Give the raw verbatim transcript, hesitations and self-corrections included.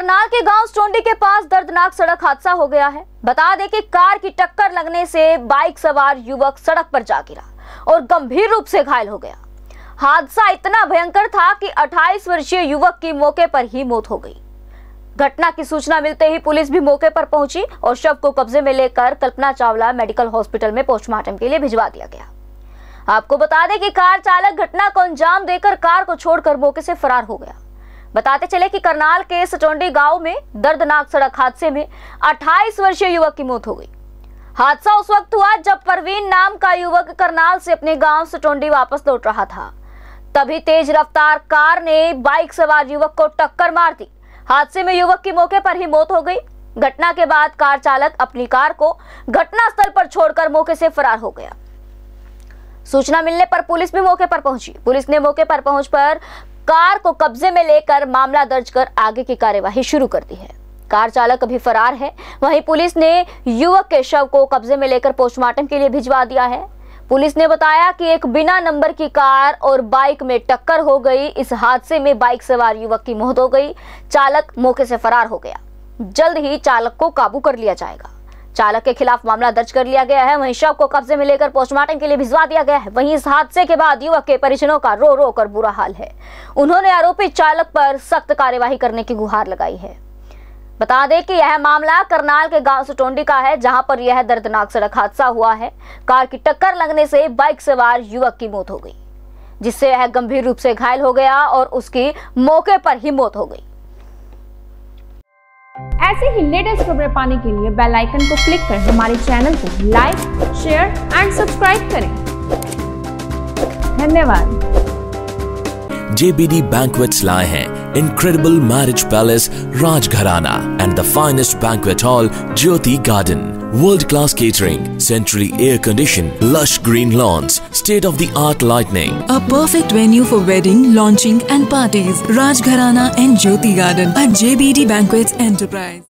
करनाल के गांव स्टोंडी के पास दर्दनाक सड़क हादसा हो गया है। बता दें कि कार की टक्कर लगने से बाइक सवार युवक सड़क पर जा गिरा और गंभीर रूप से घायल हो गया। हादसा इतना भयंकर था कि अट्ठाईस वर्षीय युवक की मौके पर ही मौत हो गई। घटना की सूचना मिलते ही पुलिस भी मौके पर पहुंची और शव को कब्जे में लेकर कल्पना चावला मेडिकल हॉस्पिटल में पोस्टमार्टम के लिए भिजवा दिया गया। आपको बता दें कि कार चालक घटना को अंजाम देकर कार को छोड़कर मौके से फरार हो गया। बताते चले कि करनाल के सटोंडी गांव में दर्दनाक सड़क हादसे में अट्ठाईस वर्षीय युवक की मौत हो गई। हादसा उस वक्त हुआ जब परवीन नाम का युवक करनाल से अपने गांव सटोंडी वापस लौट रहा था। तभी तेज रफ्तार कार ने बाइक सवार युवक को टक्कर मार दी। हादसे में युवक की मौके पर ही मौत हो गई। घटना के बाद कार चालक अपनी कार को घटनास्थल पर छोड़कर मौके से फरार हो गया। सूचना मिलने पर पुलिस भी मौके पर पहुंची। पुलिस ने मौके पर पहुंच पर कार को कब्जे में लेकर मामला दर्ज कर आगे की कार्यवाही शुरू कर दी है। कार चालक अभी फरार है। वहीं पुलिस ने युवक के शव को कब्जे में लेकर पोस्टमार्टम के लिए भिजवा दिया है। पुलिस ने बताया कि एक बिना नंबर की कार और बाइक में टक्कर हो गई। इस हादसे में बाइक सवार युवक की मौत हो गई। चालक मौके से फरार हो गया। जल्द ही चालक को काबू कर लिया जाएगा। चालक के खिलाफ मामला दर्ज कर लिया गया है। वहीं शव को कब्जे में लेकर पोस्टमार्टम के लिए भिजवा दिया गया है। वहीं इस हादसे के बाद युवक के परिजनों का रो रो कर बुरा हाल है। उन्होंने आरोपित चालक पर सख्त कार्यवाही करने की गुहार लगाई है। बता दें कि यह मामला करनाल के गांव सटोंडी का है, जहां पर यह दर्दनाक सड़क हादसा हुआ है। कार की टक्कर लगने से बाइक सवार युवक की मौत हो गई, जिससे वह गंभीर रूप से घायल हो गया और उसकी मौके पर ही मौत हो गई। ऐसे ही लेटेस्ट खबरें पाने के लिए बेल आइकन को क्लिक कर हमारे चैनल को लाइक, शेयर एंड सब्सक्राइब करें। धन्यवाद। J B D Banquets लाए हैं Incredible Marriage Palace Rajgharana and the finest banquet hall Jyoti Garden. World-class catering, centrally air-conditioned, lush green lawns, state-of-the-art lighting. A perfect venue for wedding, launching and parties. Rajgharana and Jyoti Garden at J B D Banquets Enterprise.